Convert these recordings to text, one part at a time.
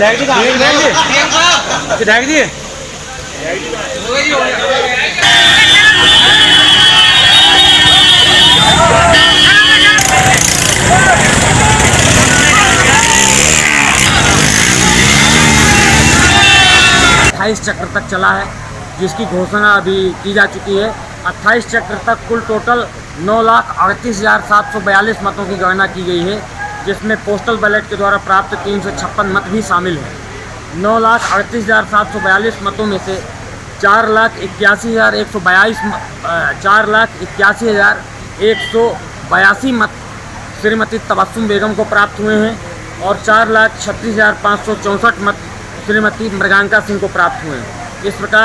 चक्र तक चला है, जिसकी घोषणा अभी की जा चुकी है। 28 चक्र तक कुल टोटल 9,38,742 मतों की गणना की गई है, जिसमें पोस्टल बैलेट के द्वारा प्राप्त 356 मत भी शामिल हैं। 9,38,742 मतों में से 4,81,182 मत श्रीमती तबस्सुम बेगम को प्राप्त हुए हैं और 4,36,564 मत श्रीमती मृगांका सिंह को प्राप्त हुए हैं। इस प्रकार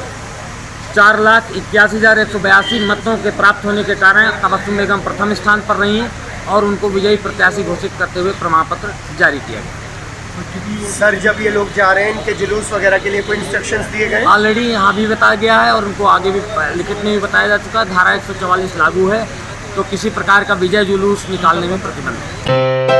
4,81,182 मतों के प्राप्त होने के कारण तबस्सुम बेगम प्रथम स्थान पर रही हैं और उनको विजयी प्रत्याशी घोषित करते हुए प्रमाण पत्र जारी किया गया। सर, जब ये लोग जा रहे हैं, इनके जुलूस वगैरह के लिए कोई इंस्ट्रक्शंस दिए गए? ऑलरेडी यहाँ भी बताया गया है और उनको आगे भी लिखित में भी बताया जा चुका है। धारा 144 लागू है, तो किसी प्रकार का विजय जुलूस निकालने में प्रतिबंध है।